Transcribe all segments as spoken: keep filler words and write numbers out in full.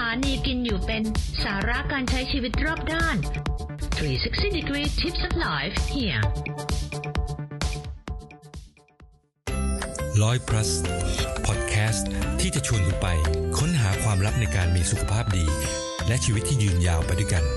านีกินอยู่เป็นสาระการใช้ชีวิตรอบด้านสามร้อยหกสิบ degree tips of life here ร้อย plus พอดแคสต์ที่จะชวนคุณไปค้นหาความลับในการมีสุขภาพดีและชีวิตที่ยืนยาวไปด้วยกัน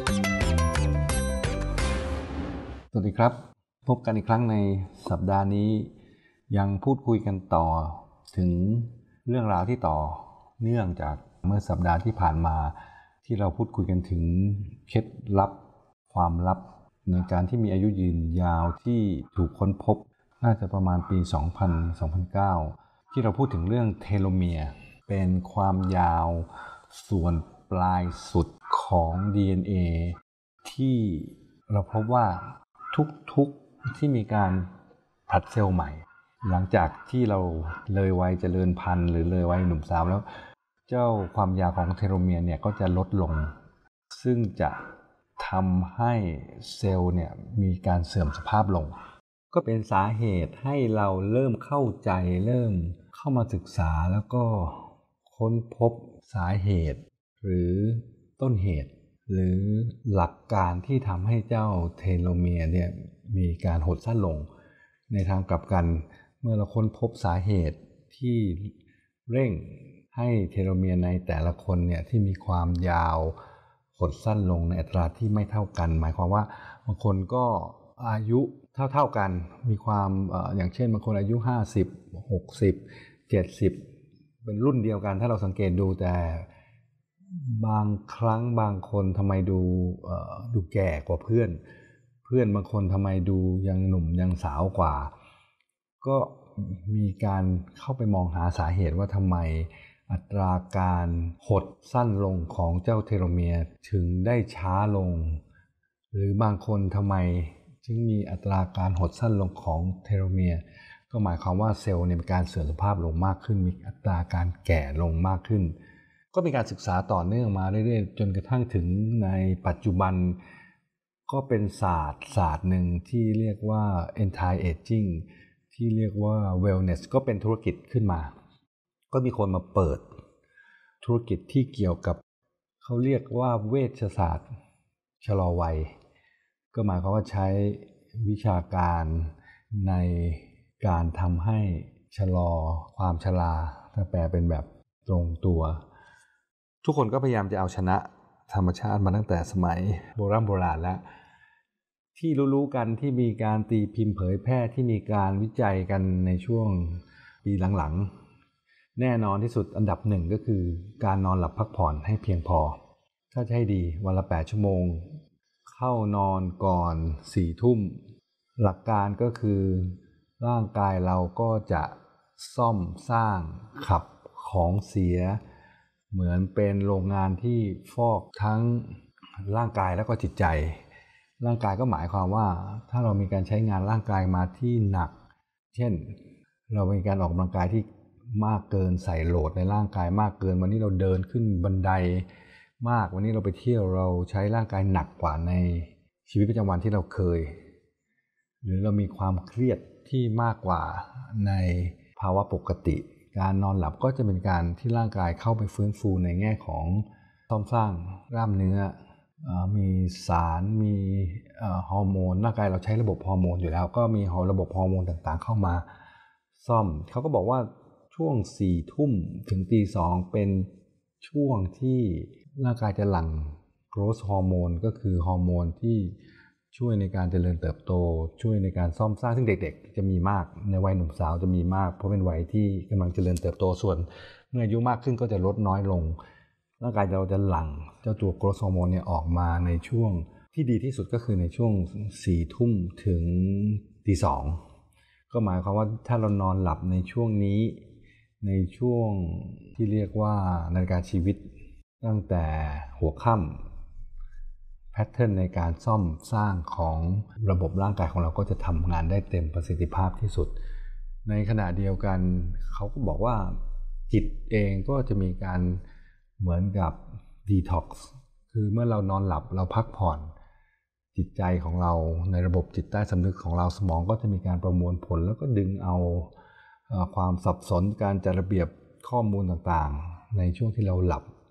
สวัสดีครับพบกันอีกครั้งในสัปดาห์นี้ยังพูดคุยกันต่อถึงเรื่องราวที่ต่อเนื่องจากเมื่อสัปดาห์ที่ผ่านมาที่เราพูดคุยกันถึงเคล็ดลับความลับในการที่มีอายุยืนยาวที่ถูกค้นพบน่าจะประมาณปีสองพัน สองพันเก้าที่เราพูดถึงเรื่องเทโลเมียร์เป็นความยาวส่วนปลายสุดของ ดี เอ็น เอ ที่เราพบว่าทุกๆที่มีการผลัดเซลล์ใหม่หลังจากที่เราเลยวัยเจริญพันธุ์หรือเลยวัยหนุ่มสาวแล้วเจ้าความยาวของเทโลเมียร์เนี่ยก็จะลดลงซึ่งจะทำให้เซลล์เนี่ยมีการเสื่อมสภาพลงก็เป็นสาเหตุให้เราเริ่มเข้าใจเริ่มเข้ามาศึกษาแล้วก็ค้นพบสาเหตุหรือต้นเหตุหรือหลักการที่ทำให้เจ้าเทโลเมียร์เนี่ยมีการหดสั้นลงในทางกลับกันเมื่อเราค้นพบสาเหตุที่เร่งให้เทโลเมียร์ในแต่ละคนเนี่ยที่มีความยาวหดสั้นลงในอัตราที่ไม่เท่ากันหมายความว่าบางคนก็อายุเท่าๆกันมีความ เอ่อ อย่างเช่นบางคนอายุห้าสิบ หกสิบ เจ็ดสิบเป็นรุ่นเดียวกันถ้าเราสังเกตดูแต่บางครั้งบางคนทำไมดูเอ่อดูแก่กว่าเพื่อนเพื่อนบางคนทำไมดูยังหนุ่มยังสาวกว่าก็มีการเข้าไปมองหาสาเหตุว่าทำไมอัตราการหดสั้นลงของเจ้าเทโลเมียร์ถึงได้ช้าลงหรือบางคนทำไมจึงมีอัตราการหดสั้นลงของเทโลเมียร์ก็หมายความว่าเซลล์เนี่ยมีการเสื่อมสภาพลงมากขึ้นมีอัตราการแก่ลงมากขึ้นก็มีการศึกษาต่อเนื่องมาเรื่อยๆจนกระทั่งถึงในปัจจุบันก็เป็นศาสตร์ศาสตร์หนึ่งที่เรียกว่า anti aging ที่เรียกว่า wellness ก็เป็นธุรกิจขึ้นมาก็มีคนมาเปิดธุรกิจที่เกี่ยวกับเขาเรียกว่าเวชศาสตร์ชะลอวัยก็หมายความว่าใช้วิชาการในการทำให้ชะลอความชราถ้าแปลเป็นแบบตรงตัวทุกคนก็พยายามจะเอาชนะธรรมชาติมาตั้งแต่สมัยโบราณโบราณแล้วที่รู้ๆกันที่มีการตีพิมพ์เผยแพร่ที่มีการวิจัยกันในช่วงปีหลังๆแน่นอนที่สุดอันดับหนึ่งก็คือการนอนหลับพักผ่อนให้เพียงพอถ้าจะให้ดีวันละแปดชั่วโมงเข้านอนก่อนสี่ทุ่มหลักการก็คือร่างกายเราก็จะซ่อมสร้างขับของเสียเหมือนเป็นโรงงานที่ฟอกทั้งร่างกายแล้วก็จิตใจร่างกายก็หมายความว่าถ้าเรามีการใช้งานร่างกายมาที่หนักเช่นเรามีการออกกำลังกายที่มากเกินใส่โหลดในร่างกายมากเกินวันนี้เราเดินขึ้นบันไดมากวันนี้เราไปเที่ยวเราใช้ร่างกายหนักกว่าในชีวิตประจำวันที่เราเคยหรือเรามีความเครียดที่มากกว่าในภาวะปกติการนอนหลับก็จะเป็นการที่ร่างกายเข้าไปฟื้นฟูในแง่ของซ่อมสร้างกล้ามเนื้อมีสารมีฮอร์โมนร่างกายเราใช้ระบบฮอร์โมนอยู่แล้วก็มีระบบฮอร์โมนต่างๆเข้ามาซ่อมเขาก็บอกว่าช่วงสี่ทุ่มถึงตีสองเป็นช่วงที่ร่างกายจะหลั่งโกรทฮอร์โมนก็คือฮอร์โมนที่ช่วยในการเจริญเติบโตช่วยในการซ่อมสร้างซึ่งเด็กๆจะมีมากในวัยหนุ่มสาวจะมีมากเพราะเป็นวัยที่กำลังเจริญเติบโตส่วนเมื่ออายุมากขึ้นก็จะลดน้อยลงร่างกายเราจะหลั่งเจ้าตัวโกรทฮอร์โมนเนี่ยออกมาในช่วงที่ดีที่สุดก็คือในช่วงสี่ทุ่มถึงตีสองก็หมายความว่าถ้าเรานอนหลับในช่วงนี้ในช่วงที่เรียกว่านาฬิกาชีวิตตั้งแต่หัวค่ำแพทเทิร์นในการซ่อมสร้างของระบบร่างกายของเราก็จะทำงานได้เต็มประสิทธิภาพที่สุดในขณะเดียวกันเขาก็บอกว่าจิตเองก็จะมีการเหมือนกับดีท็อกซ์คือเมื่อเรานอนหลับเราพักผ่อนจิตใจของเราในระบบจิตใต้สำนึกของเราสมองก็จะมีการประมวลผลแล้วก็ดึงเอาความสับสนการจัดระเบียบข้อมูลต่างๆในช่วงที่เราหลับ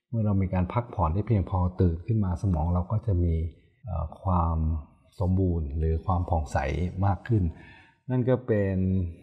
เมื่อเรามีการพักผ่อนได้เพียงพอตื่นขึ้นมาสมองเราก็จะมีความสมบูรณ์หรือความผ่องใสมากขึ้นนั่นก็เป็น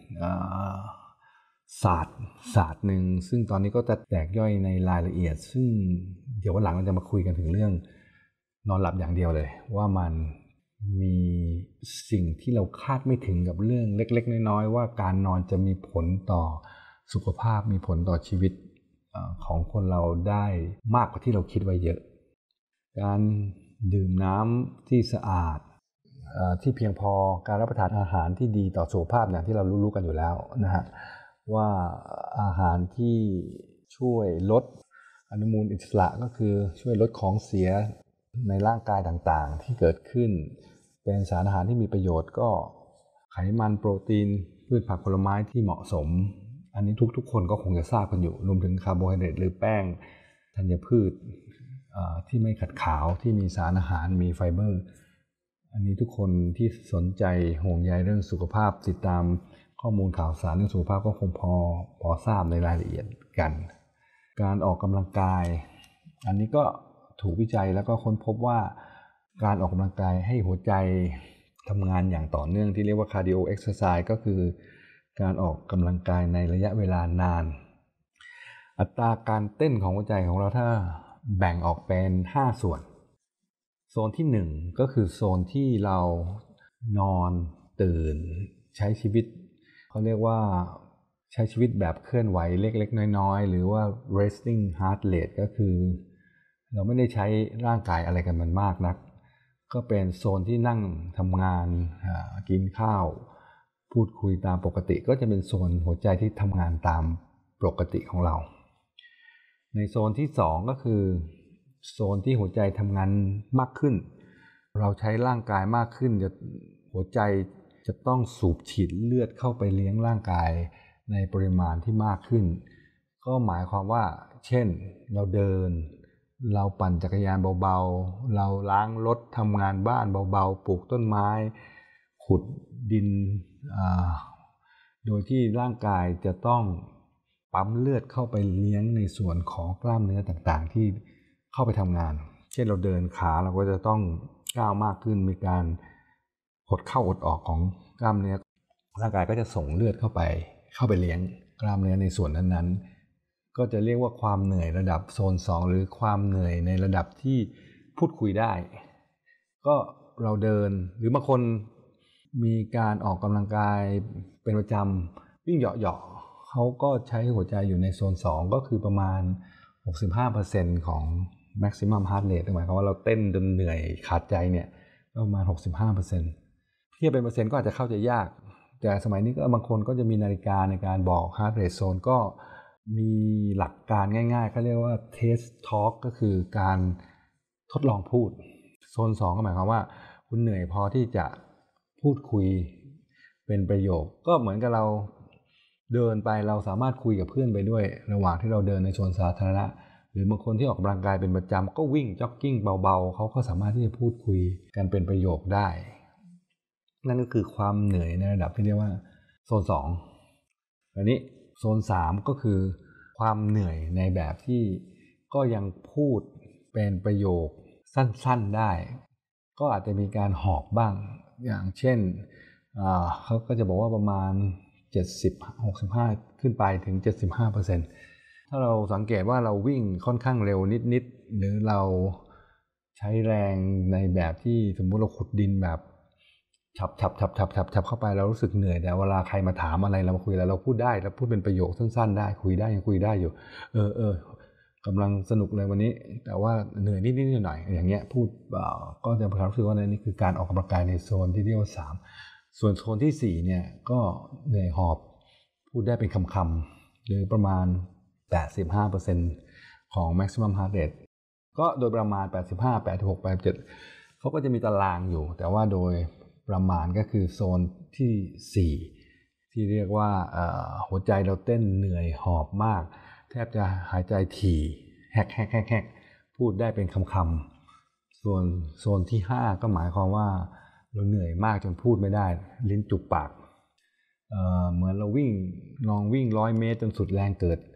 ศาสตร์ศาสตร์หนึ่งซึ่งตอนนี้ก็จะแตกย่อยในรายละเอียดซึ่งเดี๋ยววันหลังเราจะมาคุยกันถึงเรื่องนอนหลับอย่างเดียวเลยว่ามันมีสิ่งที่เราคาดไม่ถึงกับเรื่องเล็กๆน้อยๆว่าการนอนจะมีผลต่อสุขภาพมีผลต่อชีวิตของคนเราได้มากกว่าที่เราคิดไว้เยอะการดื่มน้ำที่สะอาดที่เพียงพอการรับประทานอาหารที่ดีต่อสุขภาพอย่างที่เรารู้ๆกันอยู่แล้วนะฮะว่าอาหารที่ช่วยลดอนุมูลอิสระก็คือช่วยลดของเสียในร่างกายต่างๆที่เกิดขึ้นเป็นสารอาหารที่มีประโยชน์ก็ไขมันโปรตีนพืชผักผลไม้ที่เหมาะสมอันนี้ทุกๆคนก็คงจะทราบกันอยู่รวมถึงคาร์โบไฮเดรตหรือแป้งธัญพืชที่ไม่ขัดขาวที่มีสารอาหารมีไฟเบอร์อันนี้ทุกคนที่สนใจห่วงใยเรื่องสุขภาพติดตามข้อมูลข่าวสารเรื่องสุขภาพก็คงพอพอทราบในรายละเอียดกันการออกกำลังกายอันนี้ก็ถูกวิจัยแล้วก็ค้นพบว่าการออกกำลังกายให้หัวใจทำงานอย่างต่อเนื่องที่เรียกว่า cardio exercise ก็คือการออกกำลังกายในระยะเวลานานอัตราการเต้นของหัวใจของเราถ้าแบ่งออกเป็นห้าส่วนโซนที่หนึ่งก็คือโซนที่เรานอนตื่นใช้ชีวิตเขาเรียกว่าใช้ชีวิตแบบเคลื่อนไหวเล็กๆน้อยๆหรือว่า resting heart rate ก็คือเราไม่ได้ใช้ร่างกายอะไรกันมันมากนักก็เป็นโซนที่นั่งทำงานกินข้าวพูดคุยตามปกติก็จะเป็นโซนหัวใจที่ทำงานตามปกติของเราในโซนที่สองก็คือโซนที่หัวใจทำงานมากขึ้นเราใช้ร่างกายมากขึ้นจะหัวใจจะต้องสูบฉีดเลือดเข้าไปเลี้ยงร่างกายในปริมาณที่มากขึ้นก็หมายความว่าเช่นเราเดินเราปั่นจักรยานเบาๆเราล้างรถทำงานบ้านเบาๆปลูกต้นไม้ขุดดินโดยที่ร่างกายจะต้องปั๊มเลือดเข้าไปเลี้ยงในส่วนของกล้ามเนื้อต่างๆที่เข้าไปทำงานเช่นเราเดินขาเราก็จะต้องก้าวมากขึ้นมีการหดเข้าหดออกของกล้ามเนื้อร่างกายก็จะส่งเลือดเข้าไปเข้าไปเลี้ยงกล้ามเนื้อในส่วนนั้นๆก็จะเรียกว่าความเหนื่อยระดับโซนสองหรือความเหนื่อยในระดับที่พูดคุยได้ก็เราเดินหรือบางคนมีการออกกำลังกายเป็นประจำวิ่งเหาะๆเขาก็ใช้หัวใจอยู่ในโซนสองก็คือประมาณ หกสิบห้าเปอร์เซ็นต์ ของ maximum heart rate หมายความว่าเราเต้นจนเหนื่อยขาดใจเนี่ยประมาณ หกสิบห้าเปอร์เซ็นต์ เทียบเป็นเปอร์เซ็นต์ก็อาจจะเข้าใจยากแต่สมัยนี้ก็บางคนก็จะมีนาฬิกาในการบอก heart rate zone ก็มีหลักการง่ายๆเขาเรียกว่า test talk ก็คือการทดลองพูดโซนสองก็หมายความว่าคุณเหนื่อยพอที่จะพูดคุยเป็นประโยคก็เหมือนกับเราเดินไปเราสามารถคุยกับเพื่อนไปด้วยระหว่างที่เราเดินในสวนสาธารณะหรือบางคนที่ออกกำลังกายเป็นประจำก็วิ่งจ็อกกิ้งเบาๆเขาก็สามารถที่จะพูดคุยกันเป็นประโยคได้นั่นก็คือความเหนื่อยในระดับที่เรียกว่าโซนสองอันนี้โซนสามก็คือความเหนื่อยในแบบที่ก็ยังพูดเป็นประโยคสั้นๆได้ก็อาจจะมีการหอบบ้างอย่างเช่นเขาก็จะบอกว่าประมาณเจ็ดสิบ หกสิบห้าขึ้นไปถึง เจ็ดสิบห้าเปอร์เซ็นต์ ถ้าเราสังเกตว่าเราวิ่งค่อนข้างเร็วนิดๆหรือเราใช้แรงในแบบที่สมมุติเราขุดดินแบบฉับฉับฉับฉับฉับฉับเข้าไปเรารู้สึกเหนื่อยแต่เวลาใครมาถามอะไรเรามาคุยอะไรเราพูดได้เราพูดเป็นประโยคสั้นๆได้คุยได้ยังคุยได้อยู่เออเออกำลังสนุกเลยวันนี้แต่ว่าเหนื่อยนิดๆหน่อยๆอย่างเงี้ยพูดก็จะรู้สึกว่านี่คือการออกกำลังกายในโซนที่เรียกว่าสามส่วนโซนที่สี่เนี่ยก็เหนื่อยหอบพูดได้เป็นคำๆหรือประมาณ แปดสิบห้าเปอร์เซ็นต์ ของ maximum heart rate ก็โดยประมาณแปดสิบห้า แปดสิบหก แปดสิบเจ็ดเขาก็จะมีตารางอยู่แต่ว่าโดยประมาณก็คือโซนที่สี่ที่เรียกว่าหัวใจเราเต้นเหนื่อยหอบมากแทบจะหายใจถี่แฮกแฮกแฮกแฮกพูดได้เป็นคำๆส่วนโซนที่ห้าก็หมายความว่าเราเหนื่อยมากจนพูดไม่ได้ลิ้นจุกปาก เอ่อ เหมือนเราวิ่งลองวิ่งร้อยเมตรจนสุดแรงเกิด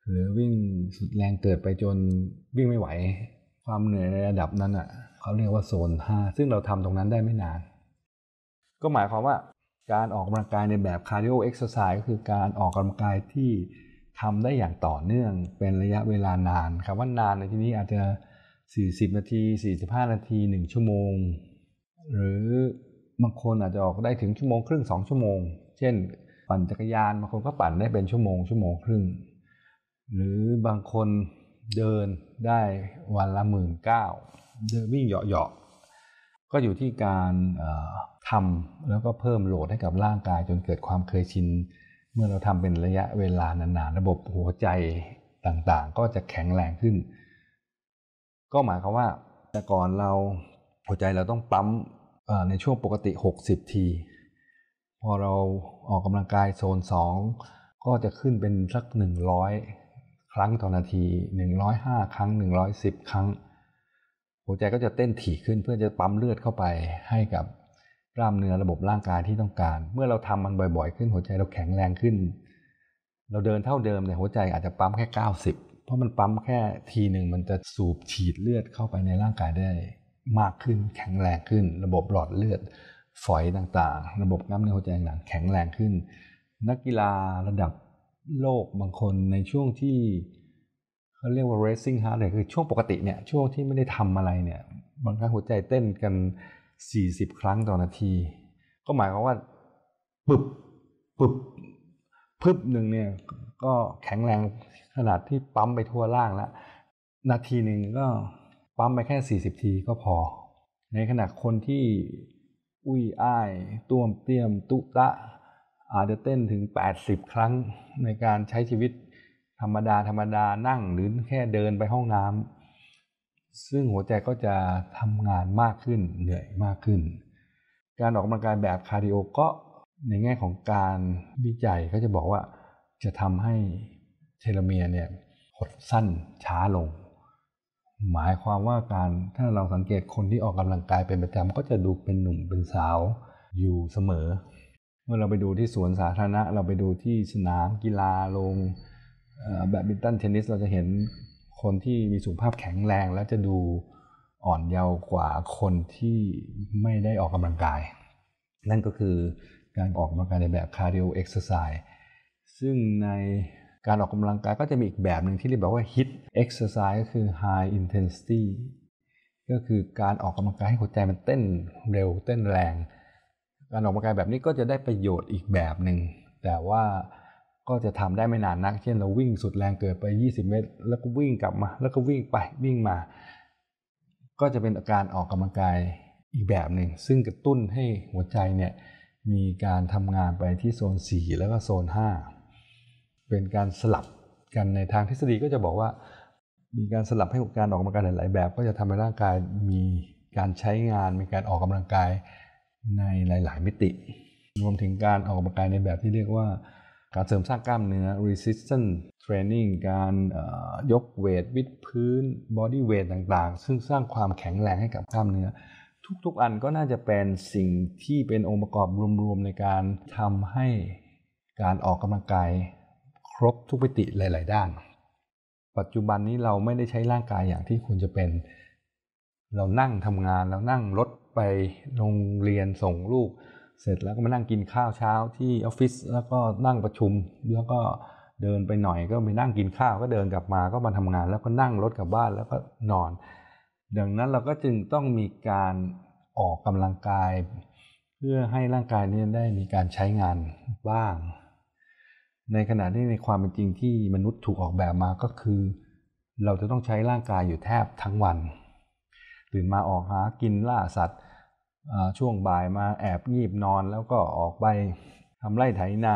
หรือวิ่งสุดแรงเกิดไปจนวิ่งไม่ไหวความเหนื่อยในระดับนั้นอ่ะเขาเรียกว่าโซนห้าซึ่งเราทำตรงนั้นได้ไม่นานก็หมายความว่าการออกกำลังกายในแบบ cardio exercise ก็คือการออกกำลังกายที่ทำได้อย่างต่อเนื่องเป็นระยะเวลานานคำว่านานในที่นี้อาจจะสี่สิบนาทีสี่สิบห้านาทีหนึ่งชั่วโมงหรือบางคนอาจจะออกได้ถึงชั่วโมงครึ่งสองชั่วโมงเช่นปั่นจักรยานบางคนก็ปั่นได้เป็นชั่วโมงชั่วโมงครึ่งหรือบางคนเดินได้วันละหมื่นเก้าเดินวิ่งเหาะๆก็อยู่ที่การทำแล้วก็เพิ่มโหลดให้กับร่างกายจนเกิดความเคยชินเมื่อเราทำเป็นระยะเวลานานๆระบบหัวใจต่างๆก็จะแข็งแรงขึ้นก็หมายความว่าแต่ก่อนเราหัวใจเราต้องปั๊มในช่วงปกติหกสิบทีพอเราออกกำลังกายโซนสองก็จะขึ้นเป็นสักหนึ่งร้อยครั้งต่อนาทีหนึ่งร้อยห้าครั้งหนึ่งร้อยสิบครั้งหัวใจก็จะเต้นถี่ขึ้นเพื่อจะปั๊มเลือดเข้าไปให้กับกล้ามเนื้อระบบร่างกายที่ต้องการเมื่อเราทำมันบ่อยๆขึ้นหัวใจเราแข็งแรงขึ้นเราเดินเท่าเดิมแต่หัวใจอาจจะปั๊มแค่เก้าสิบเพราะมันปั๊มแค่ทีหนึ่งมันจะสูบฉีดเลือดเข้าไปในร่างกายได้มากขึ้นแข็งแรงขึ้นระบบหลอดเลือดฝอยต่างๆระบบกล้ามเนื้อหัวใจต่างๆแข็งแรงขึ้นนักกีฬาระดับโลกบางคนในช่วงที่เขาเรียกว่า racing heart rate คือช่วงปกติเนี่ยช่วงที่ไม่ได้ทำอะไรเนี่ยบางครั้งหัวใจเต้นกันสี่สิบครั้งต่อนาทีก็หมายความว่าปึ๊บปึ๊บปึ๊บหนึ่งเนี่ยก็แข็งแรงขนาดที่ปั๊มไปทั่วร่างแล้วนาทีหนึ่งก็ปั๊มไปแค่สี่สิบทีก็พอในขณะคนที่อุ้ยอ้ายต้วมเตี้ยมตุตะอาจจะเต้นถึงแปดสิบครั้งในการใช้ชีวิตธรรมดาธรรมดานั่งหรือแค่เดินไปห้องน้ำซึ่งหัวใจก็จะทำงานมากขึ้นเหนื่อยมากขึ้นการออกกำลังกายแบบคาร์ดิโอก็ในแง่ของการวิจัยเขาจะบอกว่าจะทำให้เทโลเมียร์เนี่ยหดสั้นช้าลงหมายความว่าการถ้าเราสังเกตคนที่ออกกำลังกายเป็นประจำก็จะดูเป็นหนุ่มเป็นสาวอยู่เสมอเมื่อเราไปดูที่สวนสาธารณะเราไปดูที่สนามกีฬาลงแบดมินตันเทนนิสเราจะเห็นคนที่มีสุขภาพแข็งแรงและจะดูอ่อนเยาว์กว่าคนที่ไม่ได้ออกกำลังกายนั่นก็คือการออกกำลังกายในแบบ cardio exercise ซึ่งในการออกกำลังกายก็จะมีอีกแบบหนึ่งที่เรียกว่า hit exercise ก็คือ high intensity ก็คือการออกกำลังกายให้หัวใจมันเต้นเร็วเต้นแรงการออกกำลังกายแบบนี้ก็จะได้ประโยชน์อีกแบบหนึ่งแต่ว่าก็จะทำได้ไม่นานนักเช่นเราวิ่งสุดแรงเกินไปยี่สิบเมตรแล้วก็วิ่งกลับมาแล้วก็วิ่งไปวิ่งมาก็จะเป็นการออกกำลังกายอีกแบบหนึ่งซึ่งกระตุ้นให้หัวใจเนี่ยมีการทำงานไปที่โซนสี่แล้วก็โซนห้าเป็นการสลับกันในทางทฤษฎีก็จะบอกว่ามีการสลับให้การออกกำลังกายหลายๆแบบก็จะทำให้ร่างกายมีการใช้งานมีการออกกำลังกายในหลายๆมิติรวมถึงการออกกำลังกายในแบบที่เรียกว่าการเสริมสร้างกล้ามเนื้อ resistance training การยกเวทวิดพื้น body weight ต่างๆซึ่งสร้างความแข็งแรงให้กับกล้ามเนื้อทุกๆอันก็น่าจะเป็นสิ่งที่เป็นองค์ประกอบรวมๆในการทำให้การออกกำลังกายครบทุกมิติหลายๆด้านปัจจุบันนี้เราไม่ได้ใช้ร่างกายอย่างที่ควรจะเป็นเรานั่งทำงานเรานั่งรถไปโรงเรียนส่งลูกเสร็จแล้วก็มานั่งกินข้าวเช้าที่ออฟฟิศแล้วก็นั่งประชุมแล้วก็เดินไปหน่อยก็ไปนั่งกินข้าวก็เดินกลับมาก็มาทำงานแล้วก็นั่งรถกลับบ้านแล้วก็นอนดังนั้นเราก็จึงต้องมีการออกกำลังกายเพื่อให้ร่างกายนี้ได้มีการใช้งานบ้างในขณะที่ในความเป็นจริงที่มนุษย์ถูกออกแบบมาก็คือเราจะต้องใช้ร่างกายอยู่แทบทั้งวันตื่นมาออกหากินล่าสัตว์ช่วงบ่ายมาแอบงีบนอนแล้วก็ออกไปทำไร่ไถนา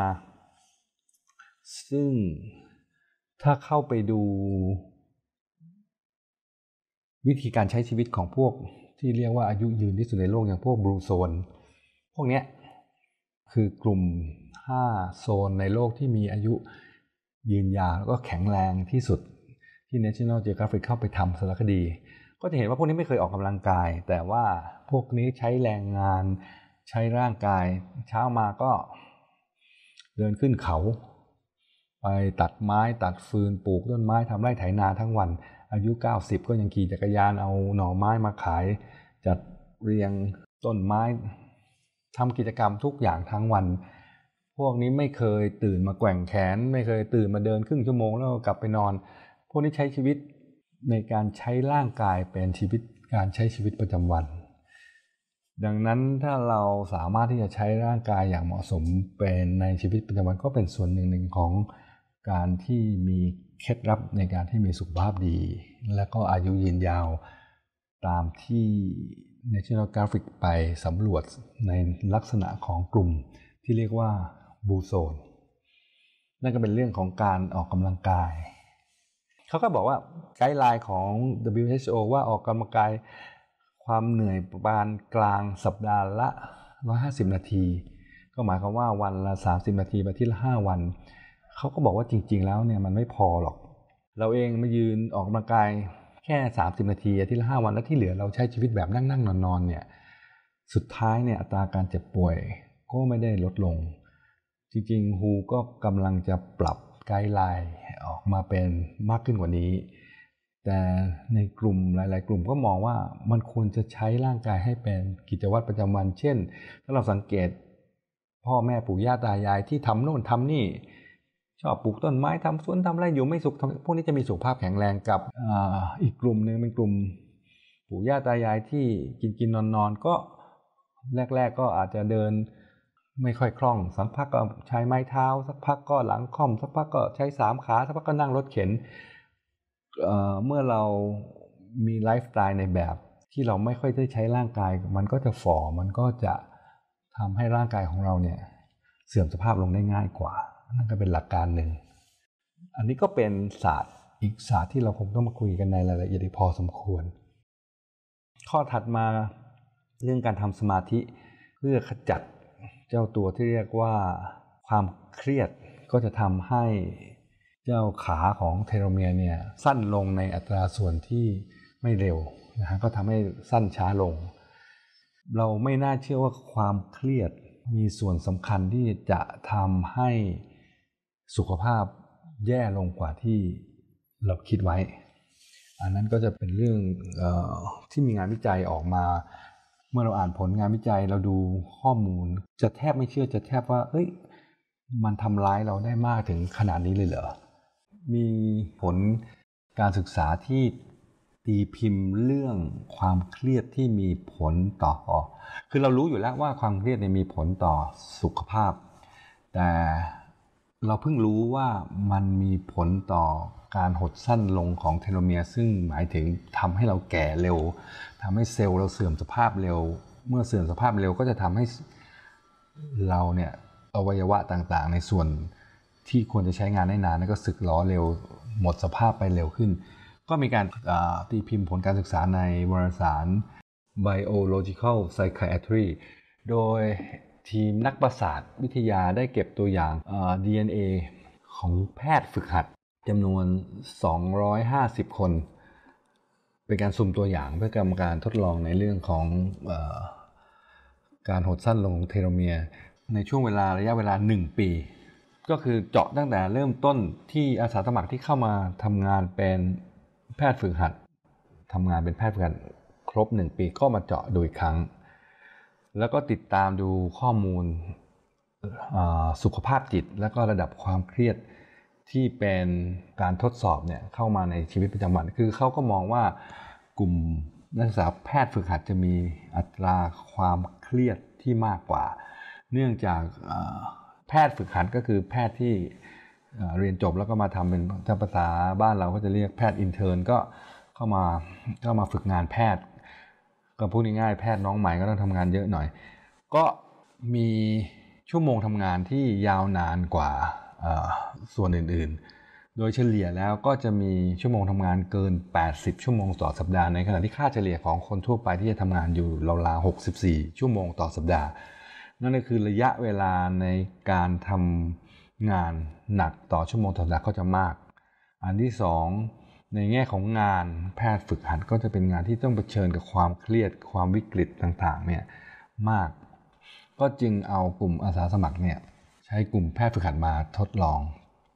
ซึ่งถ้าเข้าไปดูวิธีการใช้ชีวิตของพวกที่เรียกว่าอายุยืนที่สุดในโลกอย่างพวกบลูโซนพวกนี้คือกลุ่มห้าโซนในโลกที่มีอายุยืนยาวแล้วก็แข็งแรงที่สุดที่ National Geographic เข้าไปทำสารคดีก็จะเห็นว่าพวกนี้ไม่เคยออกกำลังกายแต่ว่าพวกนี้ใช้แรงงานใช้ร่างกายเช้ามาก็เดินขึ้นเขาไปไปตัดไม้ตัดฟืนปลูกต้นไม้ทำไร่ไถนาทั้งวันอายุเก้าสิบก็ยังขี่จักรยานเอาหน่อไม้มาขายจัดเรียงต้นไม้ทำกิจกรรมทุกอย่างทั้งวันพวกนี้ไม่เคยตื่นมาแกว่งแขนไม่เคยตื่นมาเดินครึ่งชั่วโมงแล้วกลับไปนอนพวกนี้ใช้ชีวิตในการใช้ร่างกายเป็นชีวิตการใช้ชีวิตประจำวันดังนั้นถ้าเราสามารถที่จะใช้ร่างกายอย่างเหมาะสมเป็นในชีวิตประจำวันก็เป็นส่วนหนึ่งหนึ่งของการที่มีเคล็ดลับในการที่มีสุขภาพดีและก็อายุยืนยาวตามที่ National Geographic ไปสำรวจในลักษณะของกลุ่มที่เรียกว่าบูโซนนั่นก็เป็นเรื่องของการออกกำลังกายเขาก็บอกว่าไกด์ไลน์ของ ดับเบิลยู เอช โอ ว่าออกกำลังกายความเหนื่อยประมาณกลางสัปดาห์ละหนึ่งร้อยห้าสิบนาทีก็หมายความว่าวันละสามสิบนาทีอาทิตย์ละห้าวันเขาก็บอกว่าจริงๆแล้วเนี่ยมันไม่พอหรอกเราเองมายืนออกกำลังกายแค่สามสิบนาทีอาทิตย์ละห้าวันแล้วที่เหลือเราใช้ชีวิตแบบนั่งๆนอนๆเนี่ยสุดท้ายเนี่ยอัตราการเจ็บป่วยก็ไม่ได้ลดลงจริงๆฮูก็กำลังจะปรับไกด์ไลน์ออกมาเป็นมากขึ้นกว่านี้แต่ในกลุ่มหลายๆกลุ่มก็มองว่ามันควรจะใช้ร่างกายให้เป็นกิจวัตรประจำวันเช่นถ้าเราสังเกตพ่อแม่ปู่ย่าตายายที่ทำโน่นทำนี่ชอบปลูกต้นไม้ทำสวนทำไรอยู่ไม่สุขพวกนี้จะมีสุขภาพแข็งแรงกับ อ, อีกกลุ่มนึงเป็นกลุ่มปู่ย่าตายายที่กินกินนอนนอนก็แรกๆก็อาจจะเดินไม่ค่อยคล่องสักพักก็ใช้ไม้เท้าสักพักก็หลังค่อมสักพักก็ใช้สามขาสักพักก็นั่งรถเข็น เ, เมื่อเรามีไลฟ์สไตล์ในแบบที่เราไม่ค่อยได้ใช้ร่างกายมันก็จะฝ่อมันก็จะทำให้ร่างกายของเราเนี่ยเสื่อมสภาพลงได้ง่ายกว่านั่นก็เป็นหลักการหนึ่งอันนี้ก็เป็นศาสตร์อีกศาสตร์ที่เราคงต้องมาคุยกันในรายละเอียดพอสมควรข้อถัดมาเรื่องการทำสมาธิเพื่อขจัดเจ้าตัวที่เรียกว่าความเครียดก็จะทำให้เจ้าขาของเทโลเมียร์เนี่ยสั้นลงในอัตราส่วนที่ไม่เร็วนะฮะก็ทำให้สั้นช้าลงเราไม่น่าเชื่อว่าความเครียดมีส่วนสำคัญที่จะทำให้สุขภาพแย่ลงกว่าที่เราคิดไว้อันนั้นก็จะเป็นเรื่องเอ่อที่มีงานวิจัยออกมาเมื่อเราอ่านผลงานวิจัยเราดูข้อมูลจะแทบไม่เชื่อจะแทบว่าเอ้ยมันทำร้ายเราได้มากถึงขนาดนี้เลยเหรอมีผลการศึกษาที่ตีพิมพ์เรื่องความเครียดที่มีผลต่อคือเรารู้อยู่แล้วว่าความเครียดเนี่ยมีผลต่อสุขภาพแต่เราเพิ่งรู้ว่ามันมีผลต่อการหดสั้นลงของเทโลเมียร์ซึ่งหมายถึงทำให้เราแก่เร็วทำให้เซลล์เราเสื่อมสภาพเร็วเมื่อเสื่อมสภาพเร็วก็จะทำให้เราเนี่ยอวัยวะต่างๆในส่วนที่ควรจะใช้งานได้นานก็สึกหรอเร็วหมดสภาพไปเร็วขึ้นก็มีการตีพิมพ์ผลการศึกษาในวารสาร Biological Psychiatry โดยทีมนักประสาทวิทยาได้เก็บตัวอย่าง ดี เอ็น เอ ของแพทย์ฝึกหัดจำนวนสองร้อยห้าสิบคนเป็นการสุ่มตัวอย่างเพื่อกรรมการทดลองในเรื่องของเอ่อการหดสั้นลงของเทโลเมียร์ในช่วงเวลาระยะเวลาหนึ่งปีก็คือเจาะตั้งแต่เริ่มต้นที่อาสาสมัครที่เข้ามาทำงานเป็นแพทย์ฝึกหัดทำงานเป็นแพทย์ฝึกหัดครบหนึ่งปีก็มาเจาะดูอีกครั้งแล้วก็ติดตามดูข้อมูลสุขภาพจิตและก็ระดับความเครียดที่เป็นการทดสอบเนี่ยเข้ามาในชีวิตประจำวันคือเขาก็มองว่ากลุ่มนักศึกษาแพทย์ฝึกหัดจะมีอัตราความเครียดที่มากกว่าเนื่องจากแพทย์ฝึกหัดก็คือแพทย์ที่เรียนจบแล้วก็มาทำเป็นภาษาบ้านเราก็จะเรียกแพทย์อินเทิร์นก็เข้ามาเข้ามาฝึกงานแพทย์ก็พูดง่ายๆแพทย์น้องใหม่ก็ต้องทำงานเยอะหน่อยก็มีชั่วโมงทำงานที่ยาวนานกว่าส่วนอื่นๆโดยเฉลี่ยแล้วก็จะมีชั่วโมงทำงานเกินแปดสิบชั่วโมงต่อสัปดาห์ในขณะที่ค่าเฉลี่ยของคนทั่วไปที่จะทำงานอยู่ราวๆหกสิบสี่ชั่วโมงต่อสัปดาห์นั่นก็คือระยะเวลาในการทำงานหนักต่อชั่วโมงต่อสัปดาห์ก็จะมากอันที่สองในแง่ของงานแพทย์ฝึกหัดก็จะเป็นงานที่ต้องเผชิญกับความเครียดความวิกฤตต่างๆเนี่ยมากก็จึงเอากลุ่มอาสาสมัครเนี่ยใช้กลุ่มแพทย์ฝึกหัดมาทดลอง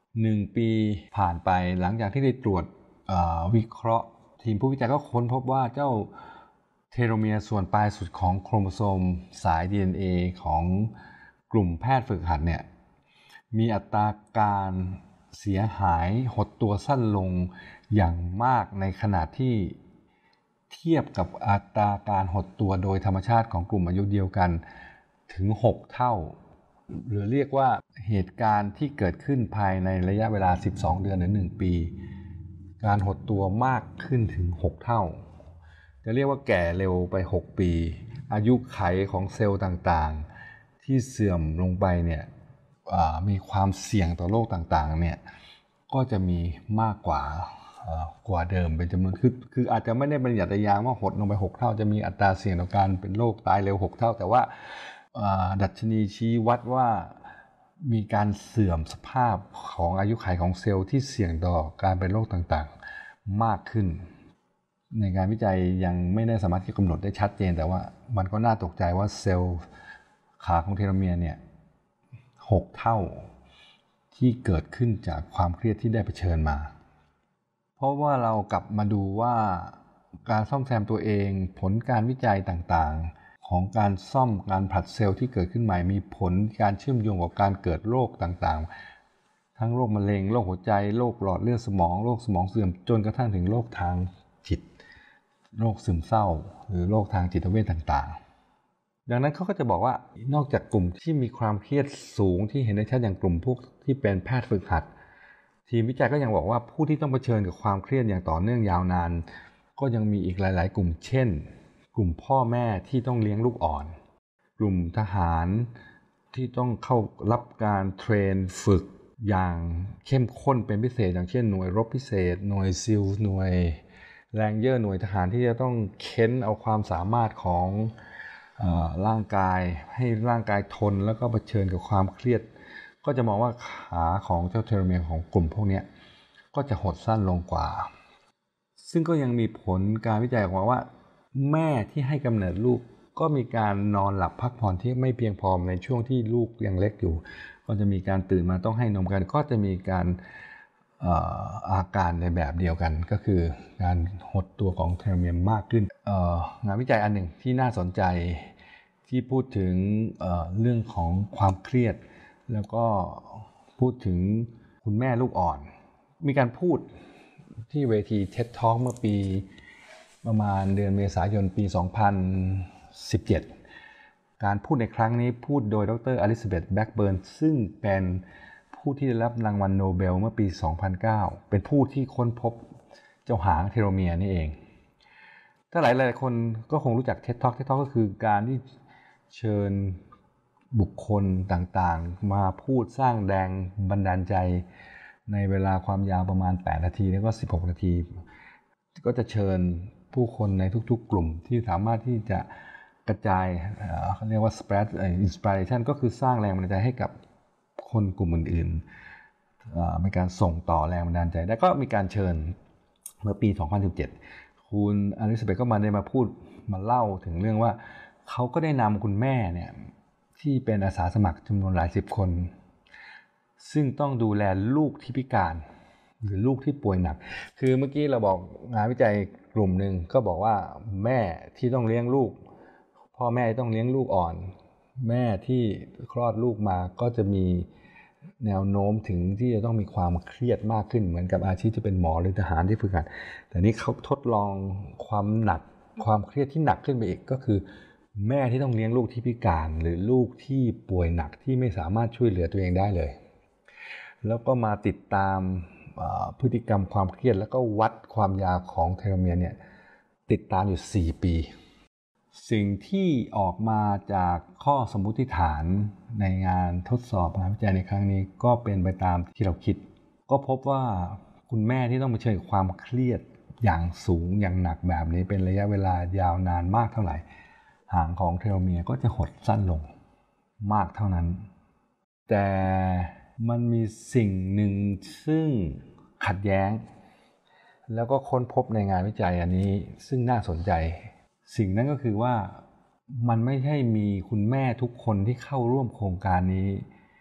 หนึ่งปีผ่านไปหลังจากที่ได้ตรวจวิเคราะห์ทีมผู้วิจัยก็ค้นพบว่าเจ้าเทโลเมียร์ส่วนปลายสุดของโครโมโซมสาย ดี เอ็น เอ ของกลุ่มแพทย์ฝึกหัดเนี่ยมีอัตราการเสียหายหดตัวสั้นลงอย่างมากในขณะที่เทียบกับอัตราการหดตัวโดยธรรมชาติของกลุ่มอายุเดียวกันถึงหกเท่าหรือเรียกว่าเหตุการณ์ที่เกิดขึ้นภายในระยะเวลาสิบสองเดือนหรือหนึ่งปีการหดตัวมากขึ้นถึงหกเท่าจะเรียกว่าแก่เร็วไปหกปีอายุไขของเซลล์ต่างๆที่เสื่อมลงไปเนี่ยมีความเสี่ยงต่อโรคต่างๆเนี่ยก็จะมีมากกว่ากว่าเดิมเป็นจำนวนคือคืออาจจะไม่ได้บัญญัติยามว่าหดลงไปหกเท่าจะมีอัตราเสี่ยงต่อการเป็นโรคตายเร็วหกเท่าแต่ว่าดัชนีชี้วัดว่ามีการเสื่อมสภาพของอายุขัยของเซลล์ที่เสี่ยงต่อการเป็นโรคต่างๆมากขึ้นในงานวิจัยยังไม่ได้สามารถที่กำหนดได้ชัดเจนแต่ว่ามันก็น่าตกใจว่าเซลล์ขาของเทโลเมียร์เนี่ยหกเท่าที่เกิดขึ้นจากความเครียดที่ได้เผชิญมาเพราะว่าเรากลับมาดูว่าการซ่อมแซมตัวเองผลการวิจัยต่างๆของการซ่อมการผลัดเซลล์ที่เกิดขึ้นใหม่มีผลการเชื่อมโยงกับการเกิดโรคต่างๆทั้งโรคมะเร็งโรคหัวใจโรคหลอดเลือดสมองโรคสมองเสื่อมจนกระทั่งถึงโรคทางจิตโรคซึมเศร้าหรือโรคทางจิตเวชต่างๆดังนั้นเขาก็จะบอกว่านอกจากกลุ่มที่มีความเครียดสูงที่เห็นได้ชัดอย่างกลุ่มพวกที่เป็นแพทย์ฝึกหัดทีมวิจัยก็ยังบอกว่าผู้ที่ต้องเผชิญกับความเครียดอย่างต่อเนื่องยาวนานก็ยังมีอีกหลายๆกลุ่มเช่นกลุ่มพ่อแม่ที่ต้องเลี้ยงลูกอ่อนกลุ่มทหารที่ต้องเข้ารับการเทรนฝึกอย่างเข้มข้นเป็นพิเศษอย่างเช่นหน่วยรบพิเศษหน่วยซิลหน่วยแรงเยอร์หน่วยทหารที่จะต้องเค้นเอาความสามารถของเอ่อร่างกายให้ร่างกายทนแล้วก็เผชิญกับความเครียดก็จะมองว่าขาของเจ้าเทโลเมียร์ของกลุ่มพวกนี้ก็จะหดสั้นลงกว่าซึ่งก็ยังมีผลการวิจัยออกมาว่าแม่ที่ให้กำเนิดลูกก็มีการนอนหลับพักผ่อนที่ไม่เพียงพอในช่วงที่ลูกยังเล็กอยู่ก็จะมีการตื่นมาต้องให้นมกันก็จะมีการเอ่ออาการในแบบเดียวกันก็คือการหดตัวของเทโลเมียร์มากขึ้นเอ่องานวิจัยอันหนึ่งที่น่าสนใจที่พูดถึงเอ่อเรื่องของความเครียดแล้วก็พูดถึงคุณแม่ลูกอ่อนมีการพูดที่เวที เท็ด Talk เมื่อปีประมาณเดือนเมษายนปีสองพันสิบเจ็ดการพูดในครั้งนี้พูดโดยดรอลิซาเบธแบล็คเบิร์นซึ่งเป็นผู้ที่ได้รับรางวัลโนเบลเมื่อปีสองพันเก้าเป็นผู้ที่ค้นพบเจ้าหางเทโลเมียร์นี่เองถ้าหลายหลายคนก็คงรู้จัก เท็ด Talk เท็ด Talk ก็คือการที่เชิญบุคคลต่างๆมาพูดสร้างแรงบันดาลใจในเวลาความยาวประมาณแปดนาทีแล้วก็สิบหกนาทีก็จะเชิญผู้คนในทุกๆกลุ่มที่สามารถที่จะกระจายเขาเรียกว่า spread inspiration ก็คือสร้างแรงบันดาลใจให้กับคนกลุ่มอื่นๆเป็นการส่งต่อแรงบันดาลใจและก็มีการเชิญเมื่อปีสองพันสิบเจ็ดคุณอลิซาเบธก็มาได้มาพูดมาเล่าถึงเรื่องว่าเขาก็ได้นำคุณแม่เนี่ยที่เป็นอาสาสมัครจำนวนหลายสิบคนซึ่งต้องดูแลลูกที่พิการหรือลูกที่ป่วยหนักคือเมื่อกี้เราบอกงานวิจัยกลุ่มหนึ่งก็บอกว่าแม่ที่ต้องเลี้ยงลูกพ่อแม่ต้องเลี้ยงลูกอ่อนแม่ที่คลอดลูกมาก็จะมีแนวโน้มถึงที่จะต้องมีความเครียดมากขึ้นเหมือนกับอาชีพที่เป็นหมอหรือทหารที่ฝึกหัดแต่นี้เขาทดลองความหนักความเครียดที่หนักขึ้นไปอีกก็คือแม่ที่ต้องเลี้ยงลูกที่พิการหรือลูกที่ป่วยหนักที่ไม่สามารถช่วยเหลือตัวเองได้เลยแล้วก็มาติดตามพฤติกรรมความเครียดแล้วก็วัดความยาวของเทโลเมียร์เนี่ยติดตามอยู่สี่ปีสิ่งที่ออกมาจากข้อสมมุติฐานในงานทดสอบงานวิจัยในครั้งนี้ก็เป็นไปตามที่เราคิดก็พบว่าคุณแม่ที่ต้องเผชิญกับความเครียดอย่างสูงอย่างหนักแบบนี้เป็นระยะเวลายาวนานมากเท่าไหร่หางของเทโลเมียร์ก็จะหดสั้นลงมากเท่านั้นแต่มันมีสิ่งหนึ่งซึ่งขัดแย้งแล้วก็ค้นพบในงานวิจัยอันนี้ซึ่งน่าสนใจสิ่งนั้นก็คือว่ามันไม่ใช่มีคุณแม่ทุกคนที่เข้าร่วมโครงการนี้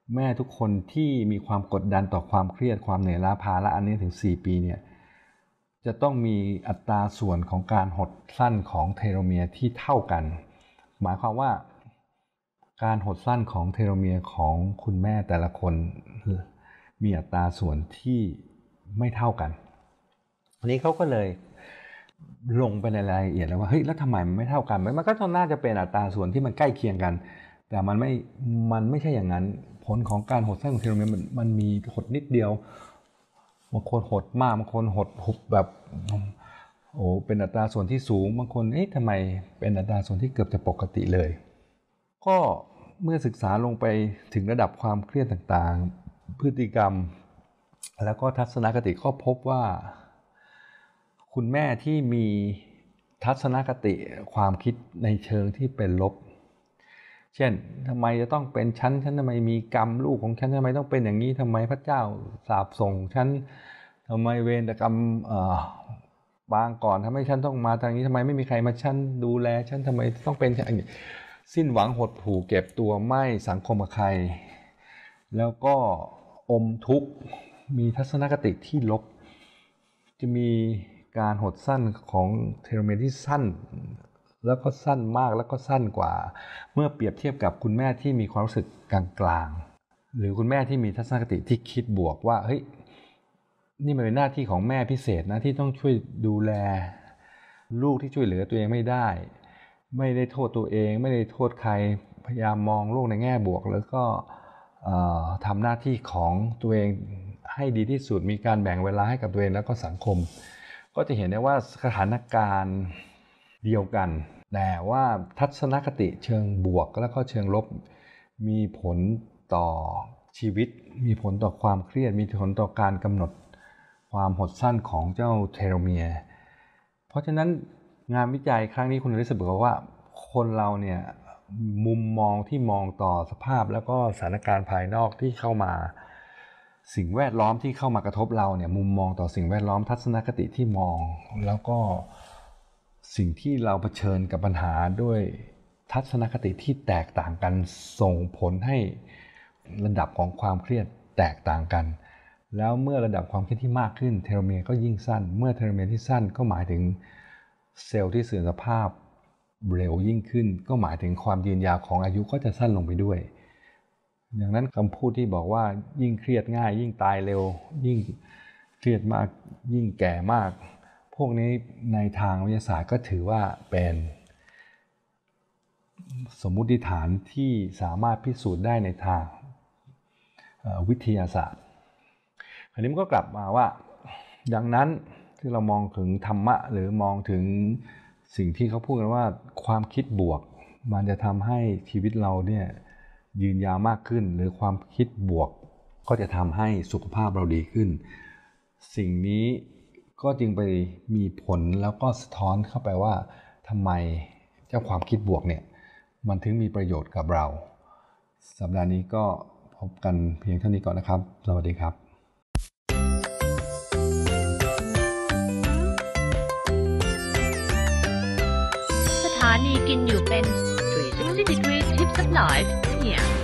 แม่ทุกคนที่มีความกดดันต่อความเครียดความเหนื่อยล้าภาระอันนี้ถึงสี่ปีเนี่ยจะต้องมีอัตราส่วนของการหดสั้นของเทโลเมียร์ที่เท่ากันหมายความว่าการหดสั้นของเทโลเมียร์ของคุณแม่แต่ละคนมีอัตราส่วนที่ไม่เท่ากันอันนี้เขาก็เลยลงไปในรายละเอียดแล้วว่าเฮ้ยแล้วทำไมมันไม่เท่ากันมันก็น่าจะเป็นอัตราส่วนที่มันใกล้เคียงกันแต่มันไม่มันไม่ใช่อย่างนั้นผลของการหดสั้นของเทโลเมียร์มันมันมีหดนิดเดียวบางคนหดมากบางคนหดหุบแบบโอ้เป็นอัตราส่วนที่สูงบางคนเอ๊ะทำไมเป็นอัตราส่วนที่เกือบจะปกติเลยก็เมื่อศึกษาลงไปถึงระดับความเครียดต่างๆพฤติกรรมแล้วก็ทัศนคติก็พบว่าคุณแม่ที่มีทัศนคติความคิดในเชิงที่เป็นลบเช่นทำไมจะต้องเป็นฉันฉันทำไมมีกรรมลูกของฉันทำไมต้องเป็นอย่างนี้ทำไมพระเจ้าสาปส่งฉันทำไมเวรกรรมบางก่อนทำให้ฉันต้องมาทางนี้ทำไมไม่มีใครมาฉันดูแลฉันทำไมต้องเป็นอย่างนี้สิ้นหวังหดหู่เก็บตัวไม่สังคมกับใครแล้วก็อมทุกข์มีทัศนคติที่ลบจะมีการหดสั้นของเทโลเมียร์ที่สั้นแล้วก็สั้นมากแล้วก็สั้นกว่าเมื่อเปรียบเทียบกับคุณแม่ที่มีความรู้สึกกลางๆหรือคุณแม่ที่มีทัศนคติที่คิดบวกว่าเฮ้ยนี่มันเป็นหน้าที่ของแม่พิเศษนะที่ต้องช่วยดูแลลูกที่ช่วยเหลือตัวเองไม่ได้ไม่ได้โทษตัวเองไม่ได้โทษใครพยายามมองโลกในแง่บวกแล้วก็ทำหน้าที่ของตัวเองให้ดีที่สุดมีการแบ่งเวลาให้กับตัวเองแล้วก็สังคมก็จะเห็นได้ว่าสถานการณ์เดียวกันแต่ว่าทัศนคติเชิงบวกแล้วก็เชิงลบมีผลต่อชีวิตมีผลต่อความเครียดมีผลต่อการกำหนดความหดสั้นของเจ้าเทโลเมียร์เพราะฉะนั้นงานวิจัยครั้งนี้คุณอลิซาเบธบอกว่าคนเราเนี่ยมุมมองที่มองต่อสภาพแล้วก็สถานการณ์ภายนอกที่เข้ามาสิ่งแวดล้อมที่เข้ามากระทบเราเนี่ยมุมมองต่อสิ่งแวดล้อมทัศนคติที่มองแล้วก็สิ่งที่เราเผชิญกับปัญหาด้วยทัศนคติที่แตกต่างกันส่งผลให้ระดับของความเครียดแตกต่างกันแล้วเมื่อระดับความเครียดที่มากขึ้นเทโลเมียร์ก็ยิ่งสั้นเมื่อเทโลเมียร์ที่สั้นก็หมายถึงเซลล์ที่เสื่อมสภาพเร็วยิ่งขึ้นก็หมายถึงความยืนยาวของอายุก็จะสั้นลงไปด้วยอย่างนั้นคำพูดที่บอกว่ายิ่งเครียดง่ายยิ่งตายเร็วยิ่งเครียดมากยิ่งแก่มากพวกนี้ในทางวิทยาศาสตร์ก็ถือว่าเป็นสมมุติฐานที่สามารถพิสูจน์ได้ในทางวิทยาศาสตร์คราวนี้มันก็กลับมาว่าดังนั้นที่เรามองถึงธรรมะหรือมองถึงสิ่งที่เขาพูดกันว่าความคิดบวกมันจะทำให้ชีวิตเราเนี่ยยืนยาวมากขึ้นหรือความคิดบวกก็จะทำให้สุขภาพเราดีขึ้นสิ่งนี้ก็จึงไปมีผลแล้วก็สะท้อนเข้าไปว่าทำไมเจ้าความคิดบวกเนี่ยมันถึงมีประโยชน์กับเราสัปดาห์นี้ก็พบกันเพียงเท่านี้ก่อนนะครับสวัสดีครับสถานีกินอยู่เป็น three sixty degree tips of life here